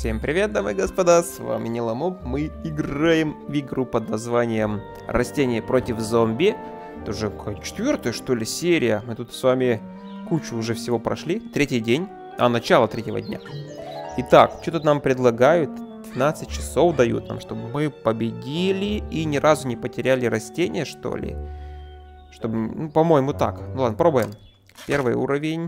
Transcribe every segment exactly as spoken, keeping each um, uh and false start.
Всем привет, дамы и господа, с вами Ниламоб. Мы играем в игру под названием Растения против зомби. Это уже четвертая, что ли, серия. Мы тут с вами кучу уже всего прошли. Третий день, а начало третьего дня. Итак, что тут нам предлагают? пятнадцать часов дают нам, чтобы мы победили и ни разу не потеряли растения, что ли. Чтобы, ну, по-моему, так. Ну ладно, пробуем. Первый уровень.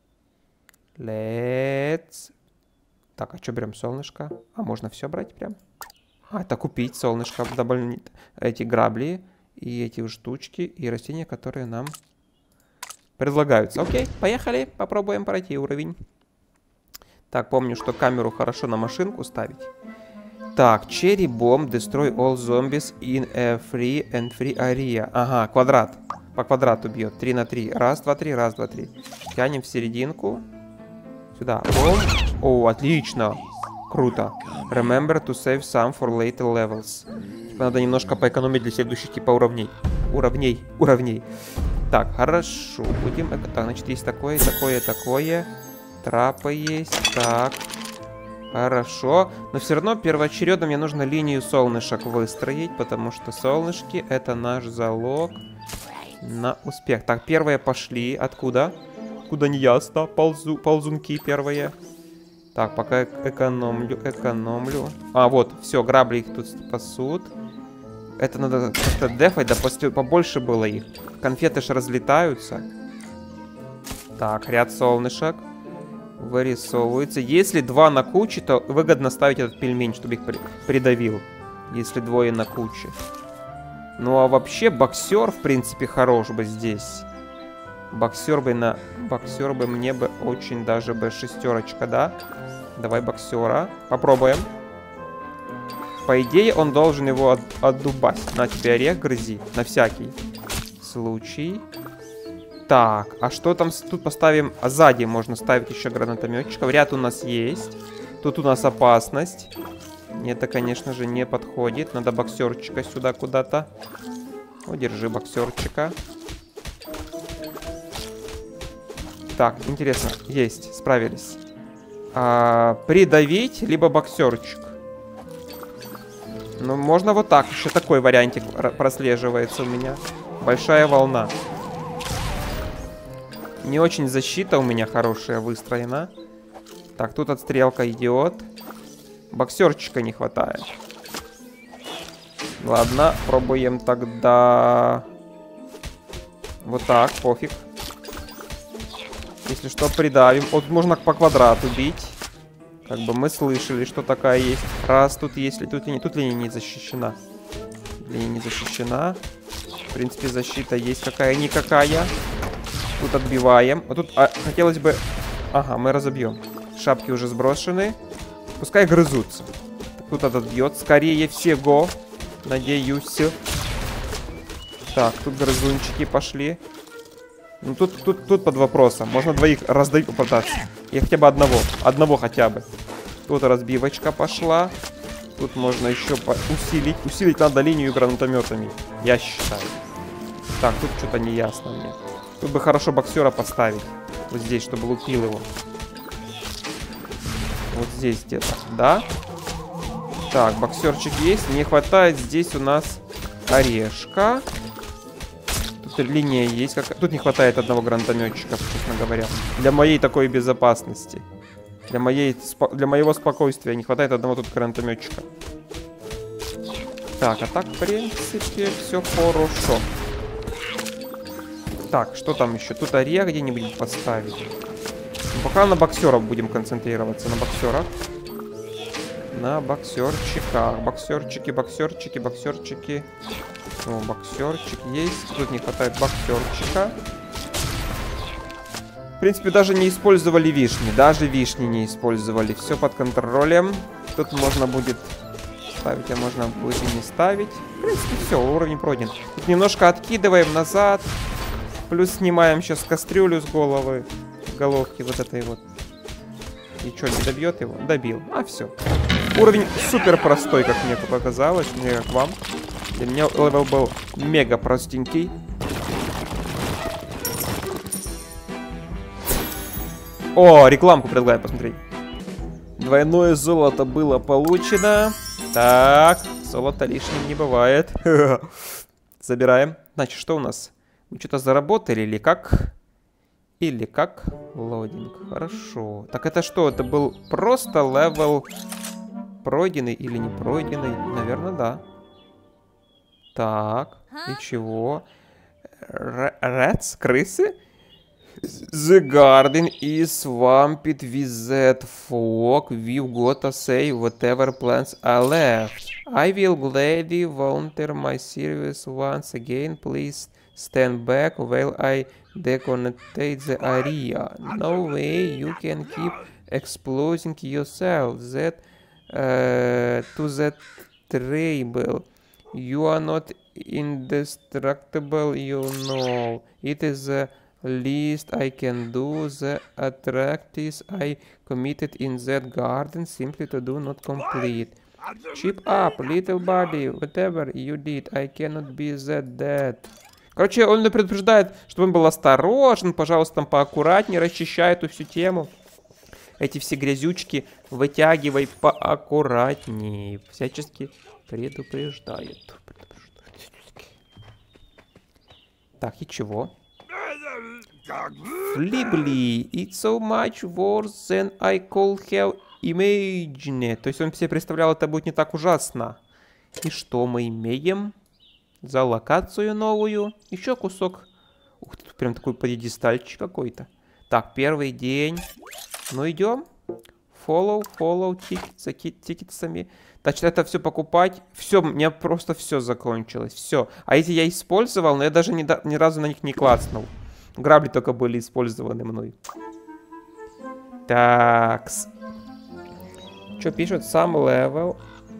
Let's... Так, а что берем? Солнышко? А можно все брать прям? А, это купить солнышко, довольно эти грабли и эти штучки и растения, которые нам предлагаются. Окей, поехали, попробуем пройти уровень. Так, помню, что камеру хорошо на машинку ставить. Так, Cherry Bomb, destroy all zombies in a free and free area. Ага, квадрат. По квадрату бьет. три на три. Раз, два, три, раз, два, три. Тянем в серединку. Сюда. Бом. О, отлично. Круто. Remember to save some for later levels. Типа надо немножко поэкономить для следующих типа уровней. Уровней. Уровней. Так, хорошо. Будем... Так, значит, есть такое, такое, такое. Трапы есть. Так. Хорошо. Но все равно первоочередно мне нужно линию солнышек выстроить, потому что солнышки — это наш залог на успех. Так, первые пошли. Откуда? Откуда не ясно. Ползу, ползунки первые. Так, пока экономлю, экономлю. А, вот, все, грабли их тут спасут. Это надо как-то дефать, да после, побольше было их. Конфеты ж разлетаются. Так, ряд солнышек вырисовывается. Если два на куче, то выгодно ставить этот пельмень, чтобы их при придавил. Если двое на куче. Ну а вообще боксер, в принципе, хорош бы здесь. Боксер бы на... Боксер бы мне бы очень даже бы шестерочка, да? Давай боксера. Попробуем. По идее, он должен его от... отдубасить. На тебе орех грызи. На всякий случай. Так, а что там тут поставим? А сзади можно ставить еще гранатометчиков. Ряд у нас есть. Тут у нас опасность. Это, конечно же, не подходит. Надо боксерчика сюда куда-то. О, держи боксерчика. Так, интересно. Есть, справились. А, придавить, либо боксерчик. Ну, можно вот так. Еще такой вариантик прослеживается у меня. Большая волна. Не очень защита у меня хорошая выстроена. Так, тут отстрелка идет. Боксерчика не хватает. Ладно, пробуем тогда... Вот так, пофиг. Если что, придавим. Вот можно по квадрату бить. Как бы мы слышали, что такая есть. Раз, тут есть... Тут, тут линия не защищена. Линия не защищена. В принципе, защита есть какая-никакая. Тут отбиваем. Вот тут а, хотелось бы... Ага, мы разобьем. Шапки уже сброшены. Пускай грызутся. Тут этот бьет. Скорее всего. Надеюсь. Так, тут грызунчики пошли. Ну тут, тут, тут под вопросом. Можно двоих раздавить, попытаться. И хотя бы одного. Одного хотя бы. Тут разбивочка пошла. Тут можно еще усилить. Усилить надо линию гранатометами. Я считаю. Так, тут что-то не ясно мне. Тут бы хорошо боксера поставить. Вот здесь, чтобы лупил его. Вот здесь где-то, да? Так, боксерчик есть. Не хватает здесь у нас орешка. Тут линия есть. Как... Тут не хватает одного гранатометчика, честно говоря. Для моей такой безопасности. Для, моей... Для моего спокойствия не хватает одного тут гранатометчика. Так, а так, в принципе, все хорошо. Так, что там еще? Тут орех где-нибудь поставить. Ну, пока на боксеров будем концентрироваться. На боксерах. На боксерчиках. Боксерчики, боксерчики, боксерчики. О, боксерчик есть. Тут не хватает боксерчика. В принципе, даже не использовали вишни. Даже вишни не использовали. Все под контролем. Тут можно будет ставить, а можно будет и не ставить. В принципе, все, уровень пройден. Тут немножко откидываем назад. Плюс снимаем сейчас кастрюлю с головы. С головки вот этой вот. И что, не добьет его? Добил. А, все. Уровень супер простой, как мне показалось. Мне как вам. Для меня левел был мега простенький. О, рекламку предлагаю посмотреть. Двойное золото было получено. Так, золото лишним не бывает. Забираем. Значит, что у нас? Мы что-то заработали или как? Или как? Лодинг. Хорошо. Так это что? Это был просто левел пройденный или не пройденный? Наверное, да. Так, и чего? Rats? Крысы? The garden is swamped with that fog. We've got to say whatever plans are left. I will gladly volunteer my service once again. Please stand back while I decontate the area. No way you can keep exposing yourself that uh, to that trouble. You are not indestructible, you know. It is the least I can do. The attractives I committed in that garden simply to do not complete. Chip up, little buddy, whatever you did, I cannot be that dead. Короче, он меня предупреждает, чтобы он был осторожен, пожалуйста, там поаккуратнее, расчищай эту всю тему. Эти все грязючки вытягивай поаккуратнее. Всячески предупреждает. Так, и чего? Флибли, it's so much worse than I could have imagined. То есть он себе представлял, это будет не так ужасно. И что мы имеем? За локацию новую. Еще кусок. Ух ты, тут прям такой пьедестальчик какой-то. Так, первый день. Ну, идем. Follow, follow, тикет, за тикетсами. Значит, это все покупать. Все, у меня просто все закончилось. Все. А эти я использовал, но я даже ни, ни разу на них не клацнул. Грабли только были использованы мной. Так. Что пишут? Some level.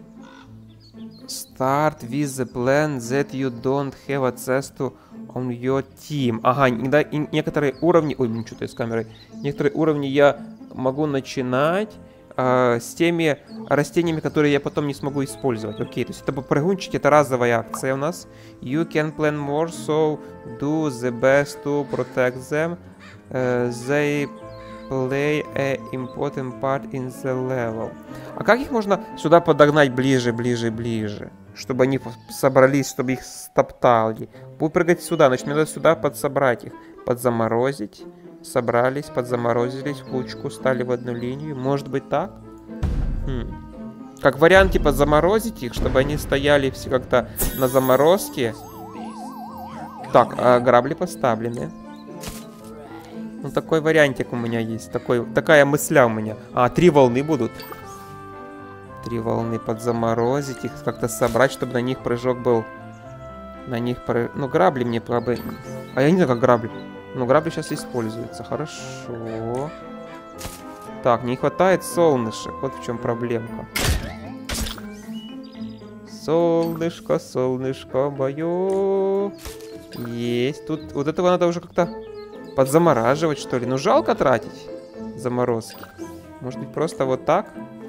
Start with the plan that you don't have access to on your team. Ага, некоторые уровни... Ой, ну что-то с камерой. Некоторые уровни я могу начинать э, с теми растениями, которые я потом не смогу использовать. Окей, то есть это прыгунчики, это разовая акция у нас. You can plan more, so do the best to protect them. Uh, they play an important part in the level. А как их можно сюда подогнать ближе, ближе, ближе? Чтобы они собрались, чтобы их стоптали. Будут прыгать сюда, значит, мне надо сюда подсобрать их. Подзаморозить. Собрались, подзаморозились в кучку, стали в одну линию. Может быть так? Хм. Как вариант, типа, заморозить их, чтобы они стояли все как-то на заморозке. Так, а грабли поставлены. Ну, такой вариантик у меня есть. Такой, такая мысля у меня. А, три волны будут. Три волны подзаморозить, их как-то собрать, чтобы на них прыжок был. На них пры... Ну, грабли мне бы... А я не знаю, как грабли. Ну, грабли сейчас используются. Хорошо. Так, не хватает солнышек. Вот в чем проблемка. Солнышко, солнышко мое. Есть. Тут вот этого надо уже как-то подзамораживать, что ли. Ну, жалко тратить заморозки. Может быть, просто вот так?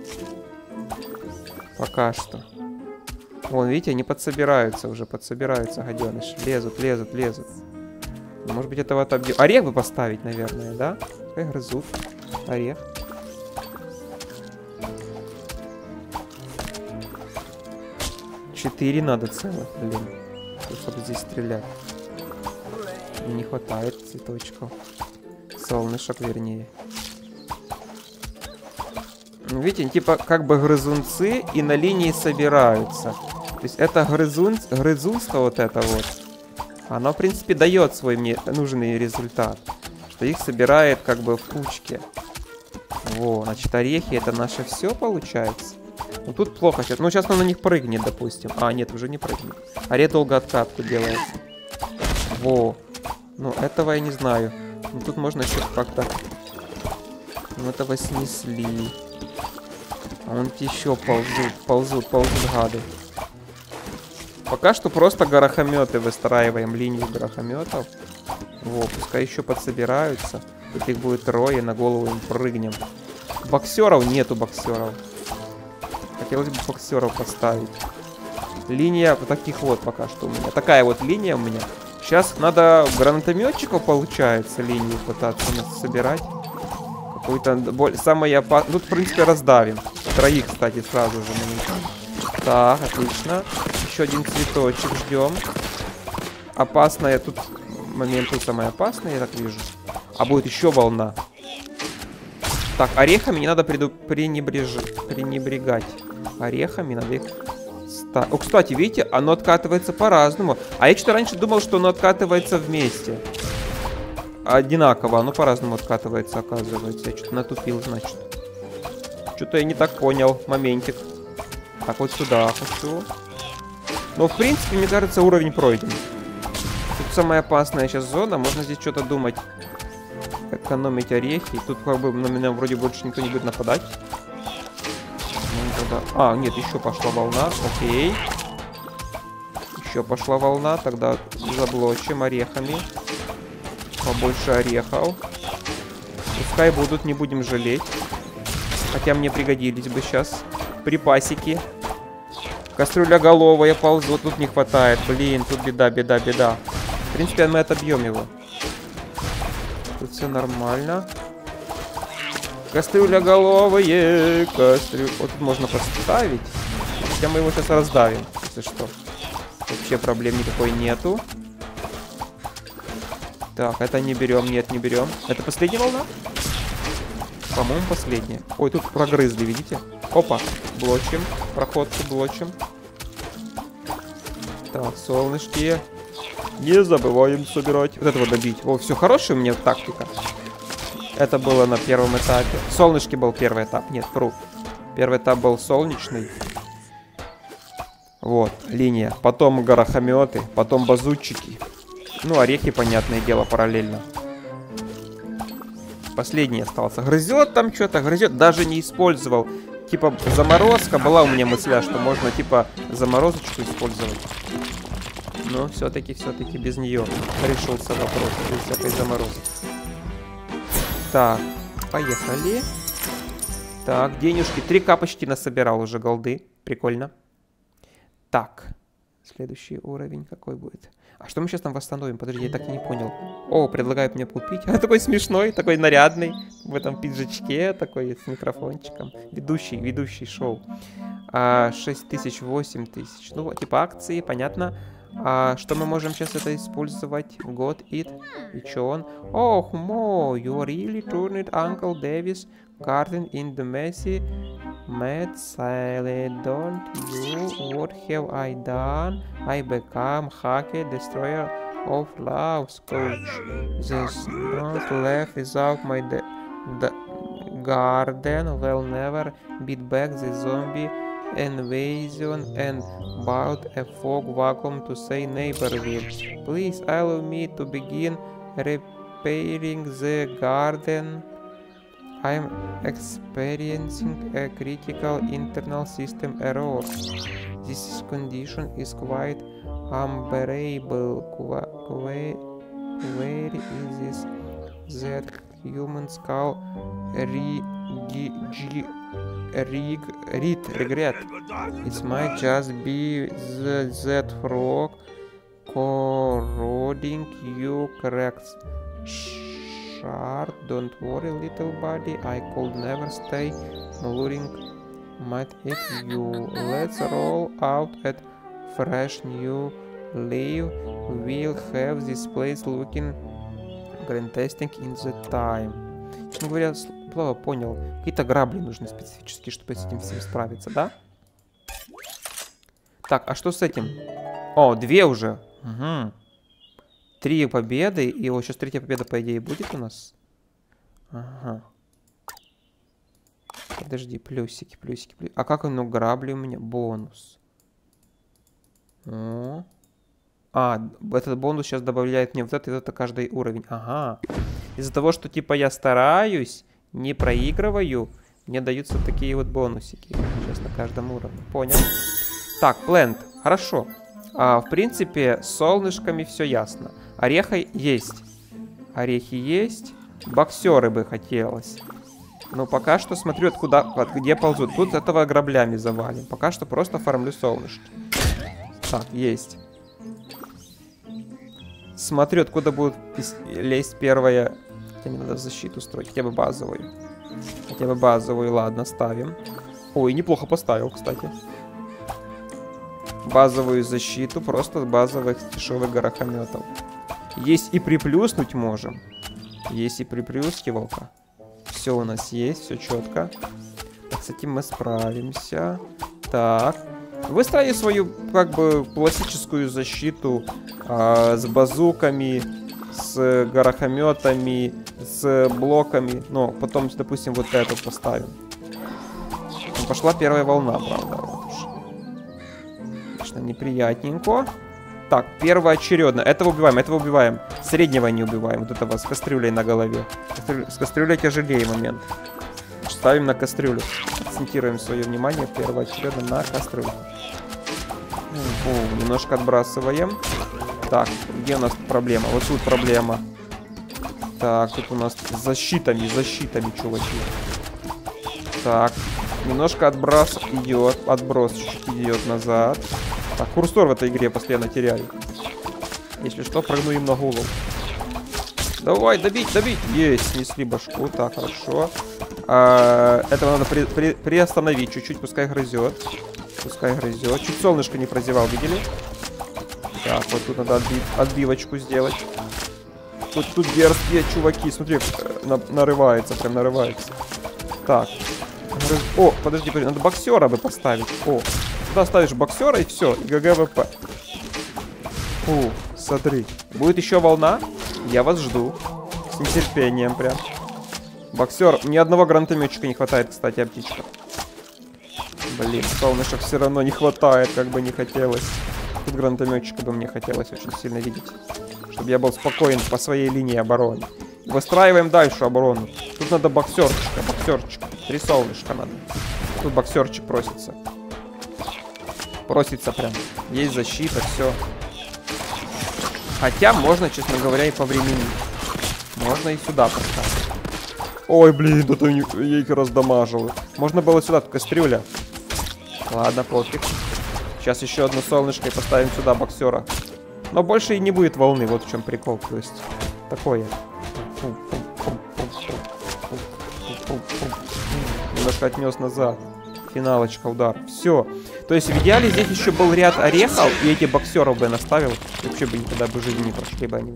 Пока что. Вон, видите, они подсобираются уже. Подсобираются, гаденыш. Лезут, лезут, лезут. Может быть, этого отобьем. Орех бы поставить, наверное, да? Пускай грызут. Орех. Четыре надо целых, блин. Чтобы здесь стрелять. Не хватает цветочков. Солнышек, вернее. Видите, типа как бы грызунцы и на линии собираются. То есть это грызун, грызунство вот это вот. Оно, в принципе, дает свой мне нужный результат. Что их собирает как бы в кучке. Во, значит, орехи это наше все получается. Ну тут плохо сейчас. Ну сейчас он на них прыгнет, допустим. А, нет, уже не прыгнет. Орех долго откатку делает. Во. Ну этого я не знаю. Ну тут можно еще как-то... Ну этого снесли. А вон еще ползут, ползут, ползут гады. Пока что просто горохометы выстраиваем, линию горохометов. Во, пускай еще подсобираются. Тут их будет трое, на голову им прыгнем. Боксеров нету боксеров. Хотелось бы боксеров поставить. Линия вот таких вот пока что у меня. Такая вот линия у меня. Сейчас надо гранатометчиков, получается, линию пытаться собирать. Какой-то боль... самый опасный. Тут, в принципе, раздавим. Троих, кстати, сразу же моментально. Так, отлично. Еще один цветочек ждем. Опасная тут момент тут самый опасный, я так вижу. А будет еще волна. Так, орехами не надо преду... пренебреж... пренебрегать. Орехами надо их... Ста... О, кстати, видите, оно откатывается по-разному. А я что-то раньше думал, что оно откатывается вместе. Одинаково, оно по-разному откатывается, оказывается. Я что-то натупил, значит. Что-то я не так понял. Моментик. Так, вот сюда хочу. Но, в принципе, мне кажется, уровень пройден. Тут самая опасная сейчас зона. Можно здесь что-то думать. Экономить орехи. Тут как бы на меня вроде больше никто не будет нападать. Ну, тогда... А, нет, еще пошла волна. Окей. Еще пошла волна. Тогда заблочим орехами. Побольше орехов. Пускай будут, не будем жалеть. Хотя мне пригодились бы сейчас припасики. Кастрюля головая ползут, тут не хватает. Блин, тут беда, беда, беда. В принципе, мы отобьем его. Тут все нормально. Кастрюля головые, кастрюля. Вот тут можно поставить. Хотя мы его сейчас раздавим, если что. Вообще проблем никакой нету. Так, это не берем, нет, не берем. Это последняя волна? По-моему, последняя. Ой, тут прогрызли, видите? Опа, блочим. Проходку блочим. Так, солнышки. Не забываем собирать. Вот этого добить. О, все, хорошая у меня тактика. Это было на первом этапе. Солнышки был первый этап. Нет, вру. Первый этап был солнечный. Вот, линия. Потом горохометы. Потом базутчики. Ну, орехи, понятное дело, параллельно. Последний остался. Грызет там что-то, грызет. Даже не использовал. Типа, заморозка. Была у меня мысля, что можно, типа, заморозочку использовать. Но все-таки, все-таки без нее решился вопрос. Без всякой заморозки. Так, поехали. Так, денежки. Три капочки насобирал уже голды. Прикольно. Так. Следующий уровень какой будет? А что мы сейчас там восстановим? Подожди, я так и не понял. О, предлагают мне купить. А такой смешной, такой нарядный. В этом пиджачке, такой с микрофончиком. Ведущий, ведущий шоу. А, шесть тысяч, восемь тысяч. Ну, типа акции, понятно. А что мы можем сейчас это использовать? Got it. И что он? Ох, мо, you really turned Uncle Davis garden in the messy mad salad, don't you? What have I done? I become hacker, destroyer of loves, coach. There's not left without my the garden. Will never beat back the zombie invasion and bought a fog vacuum to say neighborville. Please allow me to begin repairing the garden. I'm experiencing a critical internal system error. This condition is quite unbearable. Where, where is this? That human skull re rig rig regret. It might just be the, that frog corroding you correct. Don't worry, little buddy. I could never stay luring might eat you. Let's roll out at fresh new leaf. We'll have this place looking fantastic in the time. Честно говоря, плохо понял. Какие-то грабли нужны специфические, чтобы с этим всем справиться, да? Так, а что с этим? О, две уже. Угу. Три победы. И вот сейчас третья победа, по идее, будет у нас. Ага. Подожди, плюсики, плюсики, плюсики. А как оно грабли у меня? Бонус. О. А, этот бонус сейчас добавляет мне вот это и вот это каждый уровень. Ага. Из-за того, что типа я стараюсь, не проигрываю, мне даются такие вот бонусики. Сейчас на каждом уровне. Понял. Так, плент. Хорошо. А, в принципе, с солнышками все ясно. Орехи есть. Орехи есть. Боксеры бы хотелось. Но пока что смотрю, откуда, от где ползут. Тут этого граблями завалим. Пока что просто фармлю солнышки. Так, есть. Смотрю, откуда будет лезть первая. Хотя мне надо защиту строить, хотя бы базовую. Хотя бы базовую, ладно, ставим. Ой, неплохо поставил, кстати. Базовую защиту, просто базовых дешевых горохометов. Есть и приплюснуть можем. Есть и приплюскивалка. Все у нас есть, все четко. Так, с этим мы справимся. Так. Выстрои свою, как бы, классическую защиту э, с базуками, с горохометами, с блоками. Но потом, допустим, вот эту поставим. Пошла первая волна, правда. Вот уж. Конечно, неприятненько. Так, первоочередно. Этого убиваем, этого убиваем. Среднего не убиваем. Вот этого с кастрюлей на голове. Кастрю... С кастрюлей тяжелее момент. Ставим на кастрюлю. Акцентируем свое внимание первоочередно на кастрюлю. О, немножко отбрасываем. Так, где у нас проблема? Вот тут проблема. Так, тут у нас с защитами, защитами, чуваки. Так, немножко отброс идет. Отброс чуть-чуть идет назад. Так, курсор в этой игре постоянно теряю. Если что, прыгну им на голову. Давай, добить, добить. Есть, снесли башку. Так, хорошо. А, этого надо при, при, приостановить чуть-чуть, пускай грызет. Пускай грызет. Чуть солнышко не прозевал, видели? Так, вот тут надо отби отбивочку сделать. Тут, тут дерзкие чуваки, смотри, на, нарывается, прям нарывается. Так. Грыз... О, подожди, подожди, надо боксера бы поставить. О, туда ставишь боксера и все, и ГГВП. О, смотри. Будет еще волна? Я вас жду. С нетерпением прям. Боксер. Ни одного гранатометчика не хватает, кстати, а птичка. Блин, солнышек все равно не хватает, как бы не хотелось. Тут гранатометчика бы мне хотелось очень сильно видеть. Чтобы я был спокоен по своей линии обороны. Выстраиваем дальше оборону. Тут надо боксерчика, боксерчик. Три солнышка надо. Тут боксерчик просится. Просится прям. Есть защита, все. Хотя можно, честно говоря, и повременить. Можно и сюда поставить. Ой, блин, тут я их раздамажил. Можно было сюда, тут кастрюля. Ладно, пофиг. Сейчас еще одно солнышко и поставим сюда боксера. Но больше и не будет волны, вот в чем прикол. То есть, такое. Немножко отнес назад. Финалочка, удар. Все. То есть в идеале здесь еще был ряд орехов, и эти боксеров бы наставил. Вообще бы никогда бы жизни не прошли бы они.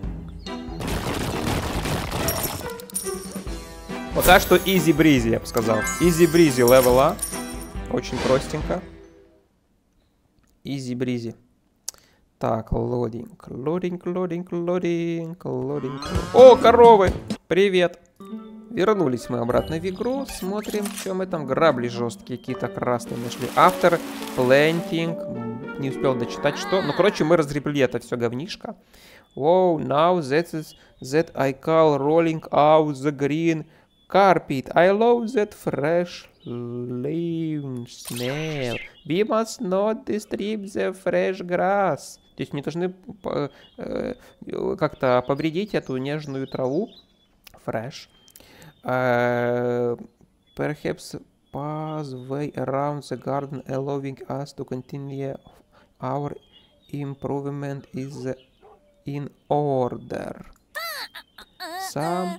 Пока что изи-бризи, я бы сказал. Изи-бризи левела. Очень простенько. Изи-бризи. Так, лодинг, лодинг, лодинг, лодинг, лодинг. О, коровы! Привет! Вернулись мы обратно в игру. Смотрим, что мы там. Грабли жесткие какие-то красные нашли. After planting. Не успел дочитать, что. Ну, короче, мы разгребли это все говнишко. Wow, now that is that I call rolling out the green carpet. I love that fresh leaf smell. We must not disturb the fresh grass. То есть мы должны э, как-то повредить эту нежную траву. Fresh. Uh, perhaps pathway around the garden allowing us to continue our improvement is in order. Some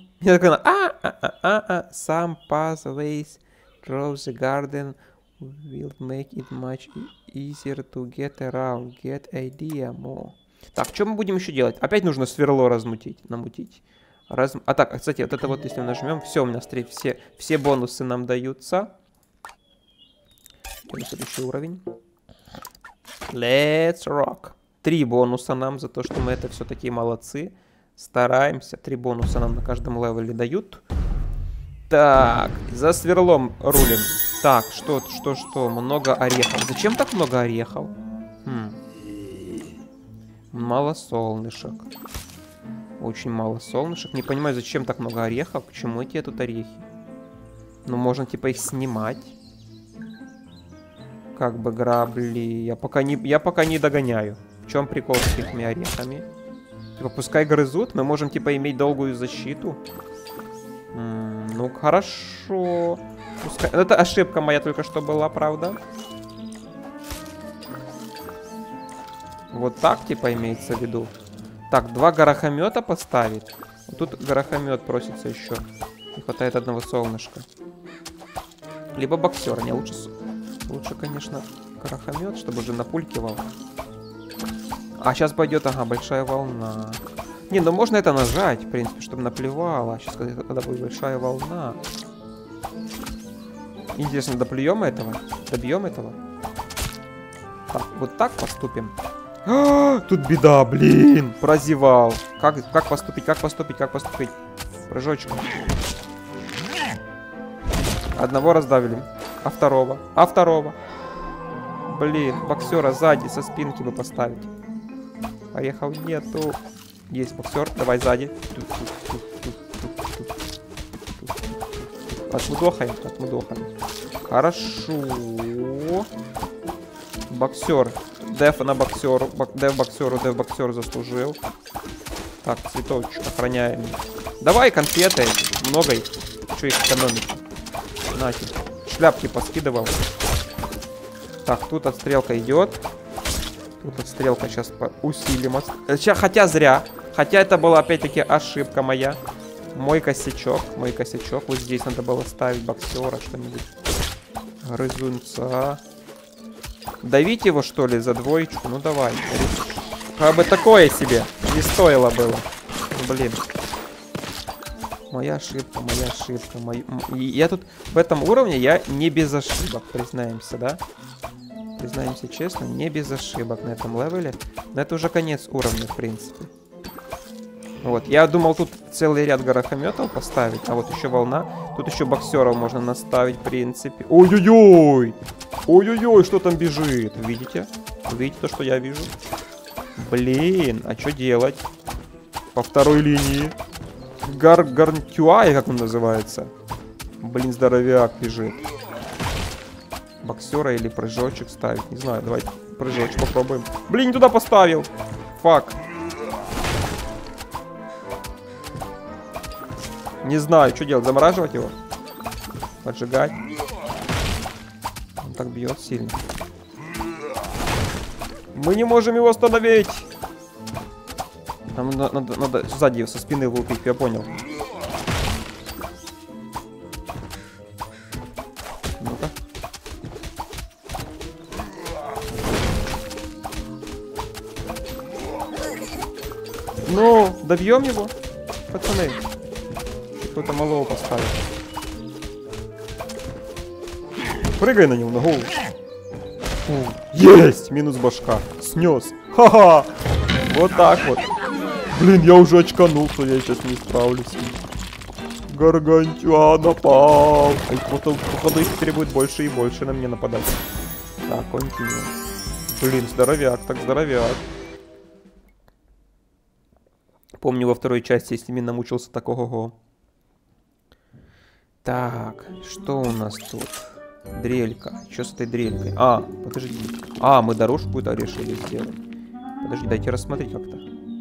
some pathways through the garden will make it much easier to get around. Get idea more. Так, что мы будем еще делать? Опять нужно сверло размутить, намутить. Раз... А так, кстати, вот это вот, если мы нажмем, все, у нас три, все, все бонусы нам даются. Следующий уровень. Let's rock. Три бонуса нам за то, что мы это все такие молодцы. Стараемся. Три бонуса нам на каждом левеле дают. Так, за сверлом рулим. Так, что, что, что? Много орехов. Зачем так много орехов? Хм. Мало солнышек. Очень мало солнышек. Не понимаю, зачем так много орехов. Почему эти тут орехи? Ну, можно типа их снимать. Как бы грабли. Я пока не, я пока не догоняю. В чем прикол с этими орехами? Типа, пускай грызут. Мы можем типа иметь долгую защиту. М-м, ну, хорошо. Пускай... Это ошибка моя только что была, правда? Вот так типа имеется в виду. Так, два горохомета поставить. Вот тут горохомет просится еще. Не хватает одного солнышка. Либо боксера. Не, лучше, лучше, конечно, крахомет, чтобы уже на пуль кивал. А сейчас пойдет, ага, большая волна. Не, ну можно это нажать, в принципе, чтобы наплевало. Сейчас, когда будет большая волна. Интересно, доплюем этого? Добьем этого? Так, вот так поступим. А, тут беда, блин, прозевал. Как, как поступить, как поступить, как поступить? Прыжочек. Одного раздавили. А второго? А второго? Блин, боксера сзади со спинки бы поставить. Поехал, нету. Есть боксер, давай сзади. Отмудохаем, отмудохаем. Хорошо. Боксер. Деф на боксеру. Деф боксеру, деф боксеру заслужил. Так, цветочек охраняем. Давай конфеты. Много их. Что их экономить? Нате. Шляпки поскидывал. Так, тут отстрелка идет. Тут отстрелка сейчас усилим. Хотя зря. Хотя это была опять-таки ошибка моя. Мой косячок. Мой косячок. Вот здесь надо было ставить боксера что-нибудь. Грызунца. Давить его, что ли, за двоечку? Ну, давай. Как бы такое себе. Не стоило было. Блин. Моя ошибка, моя ошибка. Моя... Я тут в этом уровне я не без ошибок, признаемся, да? Признаемся честно, не без ошибок на этом левеле. Но это уже конец уровня, в принципе. Вот, я думал тут целый ряд горохометов поставить, а вот еще волна. Тут еще боксеров можно наставить, в принципе. Ой-ой-ой! Ой-ой-ой, что там бежит? Видите? Видите то, что я вижу? Блин, а что делать? По второй линии. Гар Гарнтюай, как он называется? Блин, здоровяк бежит. Боксера или прыжочек ставить? Не знаю, давайте прыжочек попробуем. Блин, не туда поставил. Фак. Не знаю, что делать. Замораживать его? Поджигать? Он так бьет сильно. Мы не можем его остановить. Нам надо, надо, надо сзади его со спины лупить, я понял. Ну-ка. Ну, добьем его, пацаны. Кто-то малого поставил. Прыгай на него, на голову. Есть! Минус башка. Снес. Ха-ха! Вот так вот. Блин, я уже очканул, что я сейчас не справлюсь. Гаргантюа напал. И походу, походу их требует больше и больше на меня нападать. Так, континю. Блин, здоровяк, так здоровяк. Помню, во второй части, если именно намучился такого го. Так, что у нас тут? Дрелька. Что с этой дрелькой? А, подожди. А, мы дорожку какую-то решили сделать. Подожди, дайте рассмотреть как-то.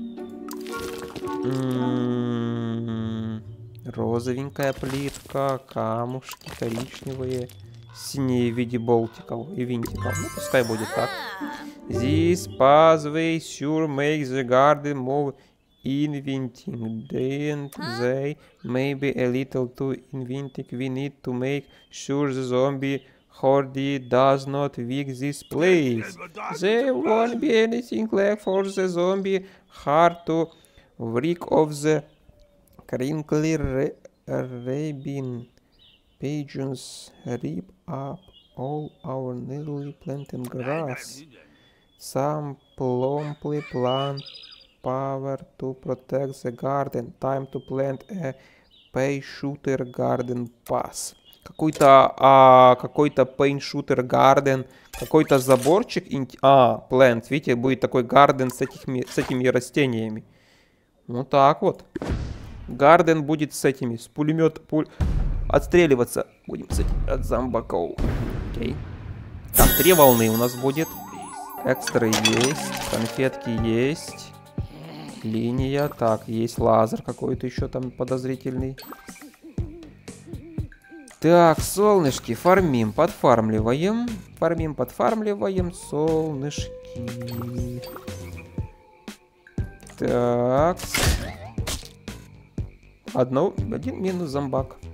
М-м-м, розовенькая плитка, камушки коричневые, синие в виде болтиков и винтиков. Ну, пускай будет так. This pathway sure makes the garden more inviting. Didn't they? Maybe a little too inviting. We need to make sure the zombie horde does not wreck this place. There won't be anything left for the zombie heart to wreck of the crinkly rabbin. Pigeons rip up all our newly planted grass. Some plumply plant power to protect the garden. Time to plant a pay shooter garden pass. Какой-то а, какой-то paint shooter garden, какой-то заборчик. А, plant, видите, будет такой garden с, этими, с этими растениями. Вот так вот. Гарден будет с этими, с пулемет, пуль... отстреливаться будем с этим от зомбаков. Окей. Так, три волны у нас будет. Экстра есть, конфетки есть. Линия, так, есть лазер какой-то еще там подозрительный. Так, солнышки, фармим, подфармливаем. Фармим, подфармливаем, солнышки. Так. Одно, один минус зомбак.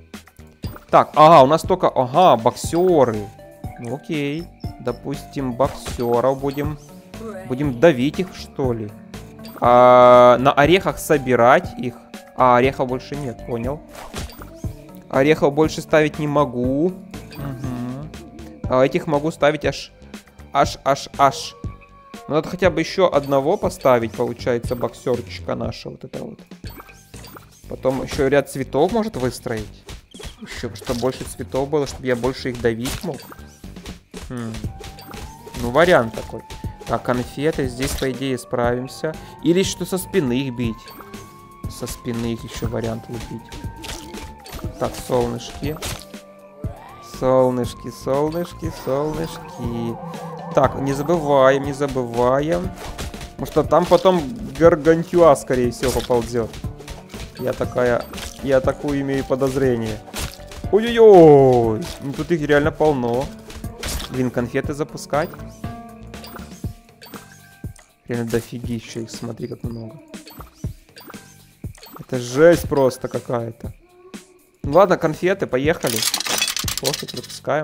Так, ага, у нас только... Ага, боксеры. Ну, окей. Допустим, боксеров будем... Будем давить их, что ли? А, на орехах собирать их. А, орехов больше нет, понял. Орехов больше ставить не могу. Угу. А этих могу ставить аж... Аж, аж, аж. Ну, надо хотя бы еще одного поставить, получается, боксерчика нашего. Вот это вот. Потом еще ряд цветов может выстроить. Еще, чтобы больше цветов было, чтобы я больше их давить мог. Хм. Ну, вариант такой. Так, конфеты. Здесь, по идее, справимся. Или что со спины их бить. Со спины их еще вариант лупить. Так, солнышки. Солнышки, солнышки, солнышки. Так, не забываем, не забываем. Потому что там потом Гаргантюа, скорее всего, поползет. Я такая... Я такую имею подозрение. Ой-ой-ой! Ну, тут их реально полно. Блин, конфеты запускать. Реально дофигища их, смотри, как много. Это жесть просто какая-то. Ну ладно, конфеты, поехали. Пофиг, запускаем.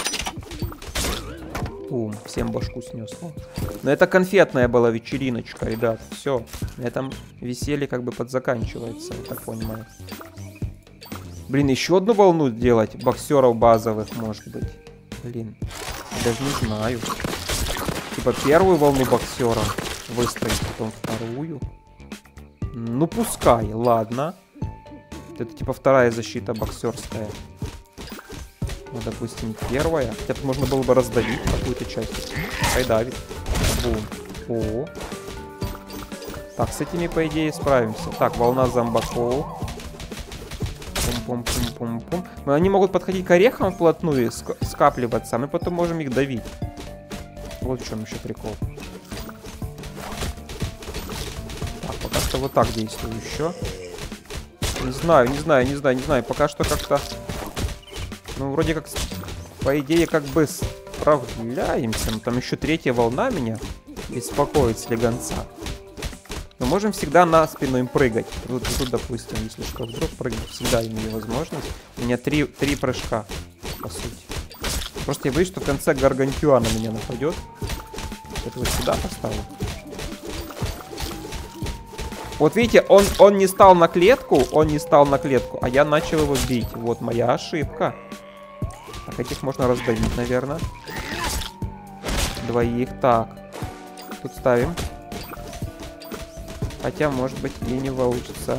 Бум, всем башку снесло. Но это конфетная была вечериночка, ребят. Все, на этом веселье как бы подзаканчивается, я так понимаю. Блин, еще одну волну делать боксеров базовых, может быть. Блин, даже не знаю. Типа первую волну боксеров выстроить, потом вторую. Ну пускай, ладно. Это типа вторая защита боксерская. Ну, допустим, первая. Хотя тут можно было бы раздавить какую-то часть. Пускай давит. Бум. О. Так, с этими, по идее, справимся. Так, волна зомбаков. Пум-пум-пум-пум-пум. Но они могут подходить к орехам вплотную, ск скапливаться, а мы потом можем их давить. Вот в чем еще прикол. Так, пока что вот так действую еще. Не знаю, не знаю, не знаю, не знаю. Пока что как-то... Ну, вроде как, по идее, как бы справляемся. Но там еще третья волна меня беспокоит слегонца. Мы можем всегда на спину им прыгать. Тут, тут допустим, если что, вдруг прыгать, всегда имею возможность. У меня три, три прыжка, по сути. Просто я боюсь, что в конце Гаргантюа на меня нападет. Это вот сюда поставлю. Вот видите, он, он не стал на клетку, он не стал на клетку, а я начал его бить. Вот моя ошибка. Так, этих можно раздавить, наверное. Двоих. Так. Тут ставим. Хотя, может быть, и не получится.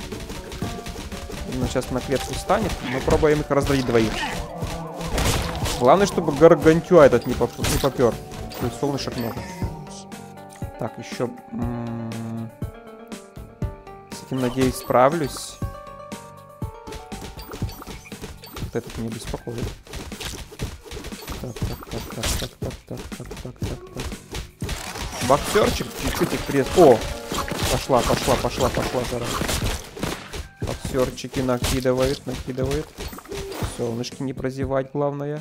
Он сейчас на клетку станет. Мы пробуем их раздавить двоих. Главное, чтобы Гаргантюа этот не, поп не попер. Тут солнышек много. Так, еще... С этим, надеюсь, справлюсь. Вот этот меня беспокоит. Так, так, так, так, так, так, так, так, так, так, так. Боксерчик, чуть-чуть их пресс. О! Пошла, пошла, пошла, пошла, зараз. Боксерчики накидывают, накидывают. Солнышки не прозевать, главное.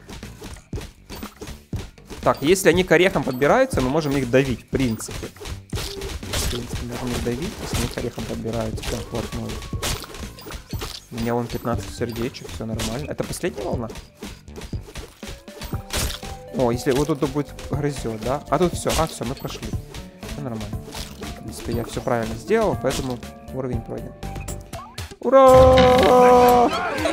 Так, если они к орехам подбираются, мы можем их давить, в принципе. В принципе, можем их давить, если они к орехам подбираются, прям вплотную. У меня вон пятнадцать сердечек, все нормально. Это последняя волна? О, если вот тут будет грызет, да? А тут все, а все, мы прошли. Все нормально. В принципе, я все правильно сделал, поэтому уровень пройден. Ура!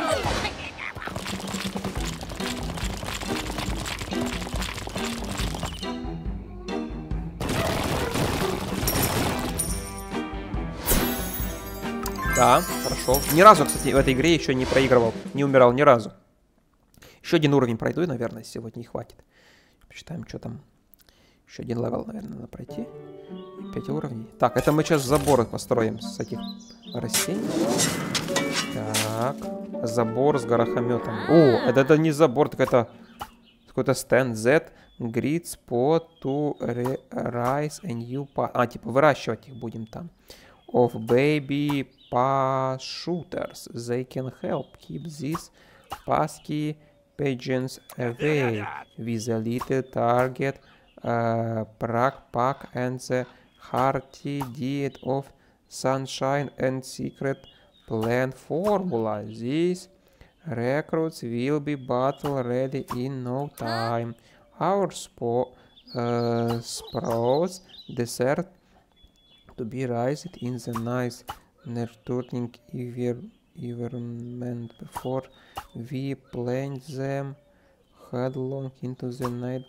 Да, прошел. Ни разу, кстати, в этой игре еще не проигрывал. Не умирал ни разу. Еще один уровень пройду, и, наверное, сегодня не хватит. Посчитаем, что там. Еще один левел, наверное, надо пройти. И пять уровней. Так, это мы сейчас заборы построим с этих растений. Так. Забор с горохометом. О, это, это не забор, так это какой-то стенд. Z grid spot to rise a new path. А, типа выращивать их будем там. Of baby pa shooters. They can help keep these pesky pigeons away with a little target uh, backpack and the hearty deed of sunshine and secret plant formula. This Recruits will be battle ready in no time. Our spo uh, sprouts desert to be raised in the nice nurturing environment before we plant them headlong into the night.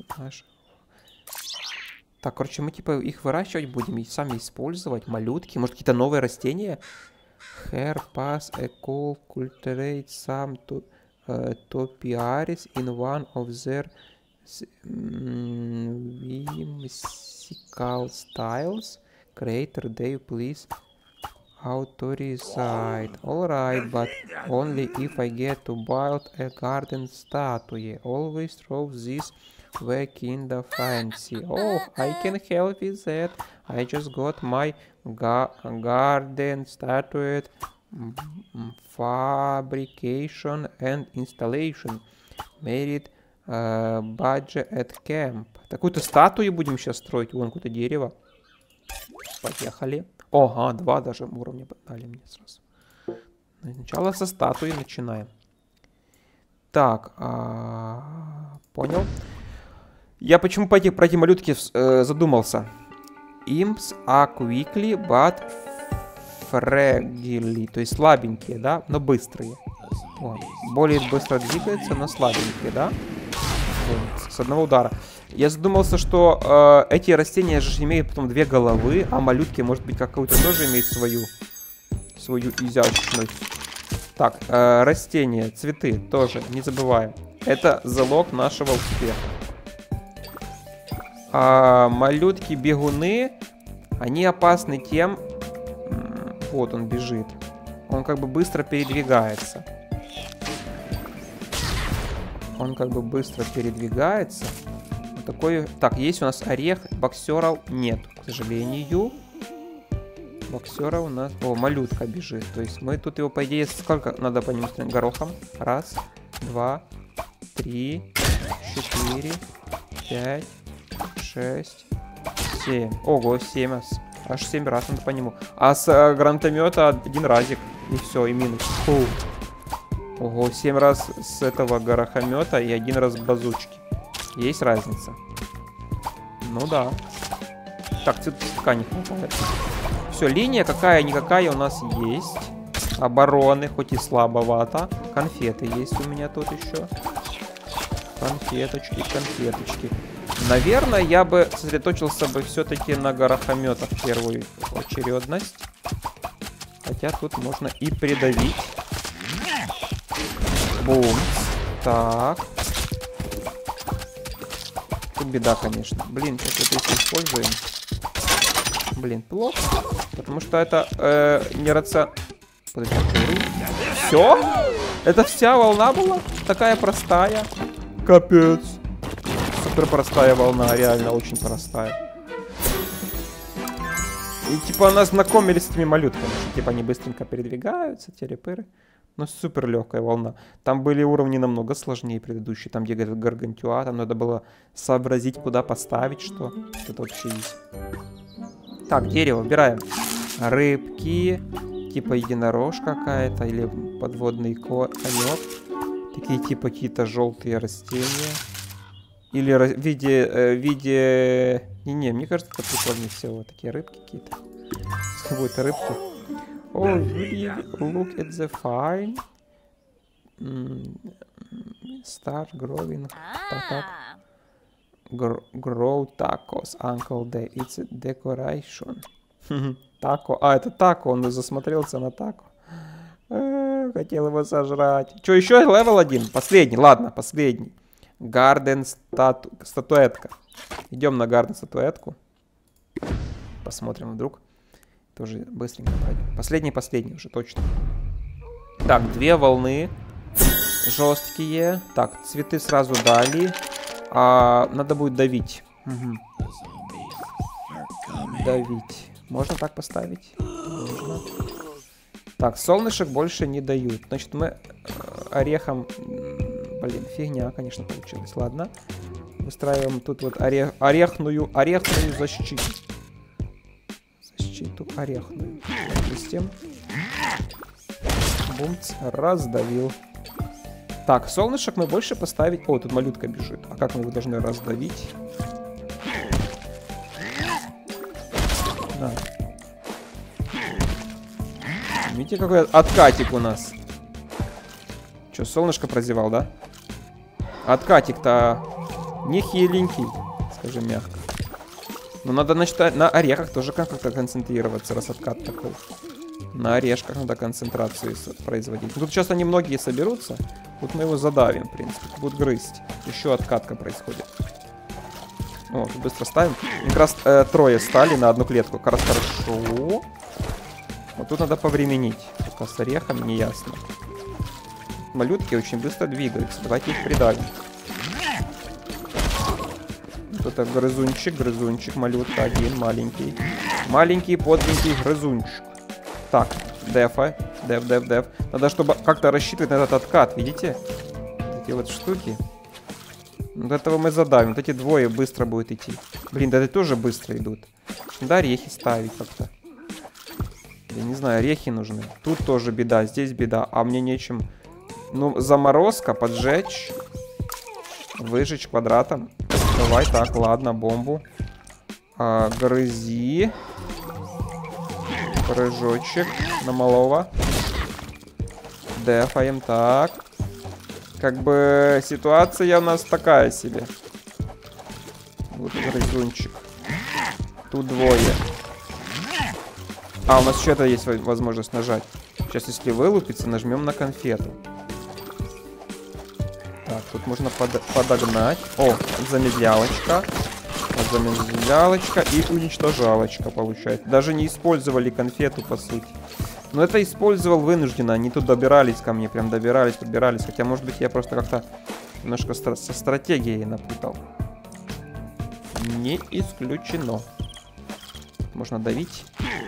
Так, короче, мы типа их выращивать будем и сами использовать. Малютки, может какие-то новые растения? Hair pass a cool cultivate some to uh, topiaries in one of their um, whimsical styles. Creator, they please authorize. Alright, but only if I get to build a garden statue. Always throw this way kinda fancy. Oh, I can help with that. I just got my ga garden statuette fabrication and installation. Made it uh, budget at camp. Такую-то статую будем сейчас строить. Вон какое-то дерево. Поехали. Ага, два даже уровня дали мне сразу. Сначала со статуи начинаем. Так, а... понял. Я почему по эти, про эти малютки э, задумался. Imps are quickly, but fragile. То есть слабенькие, да, но быстрые. Вот. Более быстро двигаются, но слабенькие, да. Вот. С одного удара. Я задумался, что э, эти растения же имеют потом две головы, а малютки, может быть, какую-то тоже имеют свою, свою изящность. Так, э, растения, цветы тоже, не забываем. Это залог нашего успеха. А малютки-бегуны, они опасны тем... Вот он бежит. Он как бы быстро передвигается. Он как бы быстро передвигается. Вот такой... Так, есть у нас орех. Боксеров нет, к сожалению. Боксера у нас... О, малютка бежит. То есть мы тут его, по идее, сколько надо по нему стрелять? Горохом. Раз, два, три, четыре, пять, шесть, семь. Ого, семь раз. Аж семь раз надо по нему. А с э, гранатомета один разик. И все, и минус. Фу. Ого, семь раз с этого горохомета и один раз с базучки. Есть разница? Ну да. Так, цветка не хватает. Все, линия какая-никакая у нас есть. Обороны, хоть и слабовато. Конфеты есть у меня тут еще. Конфеточки, конфеточки. Наверное, я бы сосредоточился бы все-таки на горохометах в первую очередность. Хотя тут можно и придавить. Бум. Так. Тут беда, конечно. Блин, сейчас это используем. Блин, плохо. Потому что это э, не рацион... Все? Это вся волна была? Такая простая. Капец. Супер простая волна, реально очень простая. И типа она знакомились с этими малютками. Типа они быстренько передвигаются, терепыры. Но супер легкая волна. Там были уровни намного сложнее предыдущие. Там где говорят гаргантюа, там надо было сообразить, куда поставить, что. Это вообще есть. Так, дерево выбираем. Рыбки. Типа единорожка какая-то. Или подводный конек. Такие типа какие-то желтые растения. Или в виде... Э, в виде... Не-не, мне кажется, это прикольнее всего. Такие рыбки какие-то. С какой-то рыбки. Oh, really? Look at the fine. Mm, start growing. Gr grow tacos, Uncle Day. It's a decoration. Тако. А, это тако. Он засмотрелся на тако. А, хотел его сожрать. Что, еще левел один? Последний. Ладно, последний. Гарден стату... статуэтка. Идем на гарден статуэтку. Посмотрим вдруг. Тоже быстренько пройдем. Последний, последний уже точно. Так, две волны. Жесткие. Так, цветы сразу дали. А, надо будет давить. Угу. Давить. Можно так поставить? Можно. Так, солнышек больше не дают. Значит, мы орехом... Блин, фигня, конечно, получилась. Ладно. Выстраиваем тут вот орех... орехную, орехную защиту. Защиту орехную. Допустим. Бумц, раздавил. Так, солнышек мы больше поставить... О, тут малютка бежит. А как мы его должны раздавить? Да. Видите, какой откатик у нас. Че, солнышко прозевал, да? Откатик-то не хиленький, скажем мягко. Но надо начать на орехах тоже как-то концентрироваться, раз откат такой. На орешках надо концентрацию производить. Тут сейчас они многие соберутся. Тут мы его задавим, в принципе. Будут грызть. Еще откатка происходит. О, тут быстро ставим. Как раз э, трое стали на одну клетку. Как раз хорошо. Вот тут надо повременить. Пока с орехами не ясно. Малютки очень быстро двигаются. Давайте их придавим. Вот это грызунчик, грызунчик, малютка один, маленький. Маленький, подленький грызунчик. Так, дефа, деф, деф, деф. Надо, чтобы как-то рассчитывать на этот откат, видите? Эти вот штуки. Вот этого мы задавим. Вот эти двое быстро будут идти. Блин, да эти тоже быстро идут. Да, орехи ставить как-то. Я не знаю, орехи нужны. Тут тоже беда, здесь беда. А мне нечем. Ну, заморозка, поджечь. Выжечь квадратом. Давай, так, ладно, бомбу. А, грызи. Прыжочек на малого. Дефаем, так. Как бы ситуация у нас такая себе. Вот грызунчик. Тут двое. А, у нас еще это есть возможность нажать. Сейчас, если вылупится, нажмем на конфету. Так, тут можно под подогнать. О, замедлялочка. Замедлялочка и уничтожалочка получается. Даже не использовали конфету, по сути. Но это использовал вынужденно. Они тут добирались ко мне. Прям добирались, подбирались. Хотя, может быть, я просто как-то немножко стра со стратегией напутал. Не исключено. Можно давить.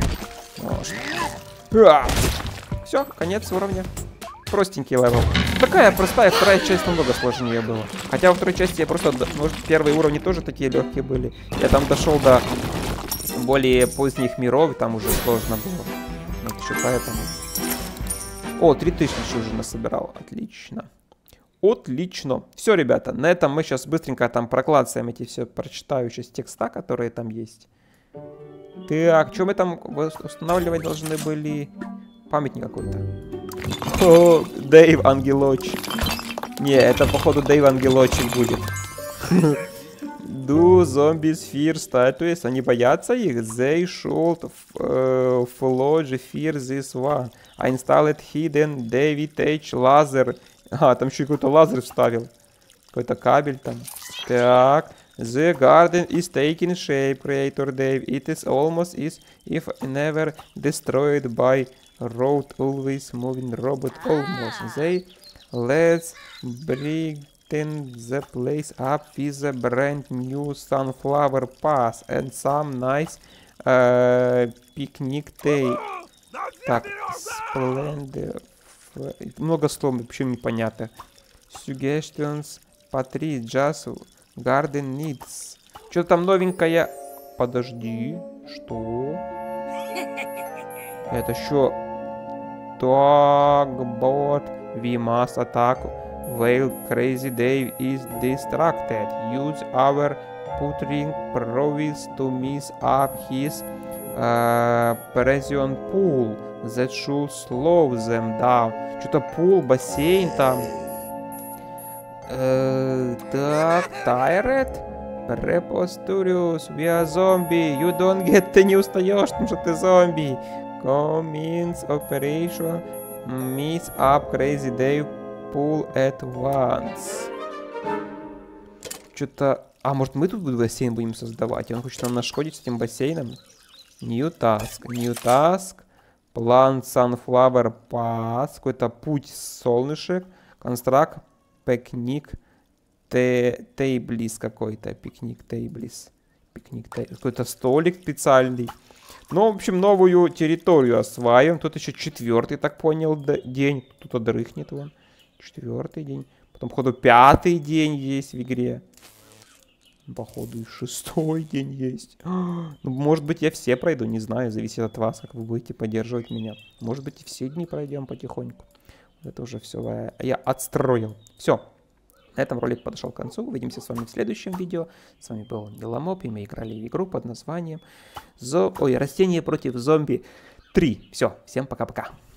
Все, конец уровня. Простенький левел. Такая простая, вторая часть намного сложнее была. Хотя во второй части я просто... Может, первые уровни тоже такие легкие были. Я там дошел до более поздних миров, и там уже сложно было. Вот еще поэтому... О, три тысячи уже насобирал. Отлично. Отлично. Все, ребята, на этом мы сейчас быстренько там проклацаем эти все, прочитаю сейчас текста, которые там есть. Так, что мы там устанавливать должны были? Памятник какой-то. О, Дэйв Ангелочек. Не, это походу Дэйв Ангелочек будет. Do zombies fear statues? Они боятся их? They should uh, follow the fear this one. I installed hidden David H laser. А, там еще какой-то лазер вставил. Какой-то кабель там. Так. The garden is taking shape, Creator Dave. It is almost as if never destroyed by road, always moving robot almost. They let's brighten the place up with a brand new sunflower path and some nice uh, picnic day. Так, splendid. Много слов, вообще непонятно. Suggestions, Patrice, just garden needs. Что-то там новенькое. Подожди, что? Это что? Talkbot, we must attack while Crazy Dave is distracted. Use our puttering prowess to mess up his uh, precision pool. That should slow them down. Что-то пул, бассейн там. Uh, так, Tired? Preposterous, we are zombie. You don't get, ты не устаешь, потому что ты зомби. Commence operation. Miss up Crazy Dave pool at once. Что-то... А, может мы тут бассейн будем создавать? И он хочет нам нашкодить с этим бассейном? New task. New task. Plant Sunflower Path. Какой-то путь солнышек. Construct Picnic Tables какой-то. Пикник Tables. Пикник Tables. Какой-то столик специальный. Ну, в общем, новую территорию осваиваем. Тут еще четвертый, так понял, день. Тут дрыхнет вон. Четвертый день. Потом, походу, пятый день есть в игре. Походу, и шестой день есть. Ну, может быть, я все пройду, не знаю. Зависит от вас, как вы будете поддерживать меня. Может быть, и все дни пройдем потихоньку. Это уже все я отстроил. Все. На этом ролик подошел к концу. Увидимся с вами в следующем видео. С вами был Ниломоп, и мы играли в игру под названием Зо... Ой, Растения против зомби три. Все, всем пока-пока.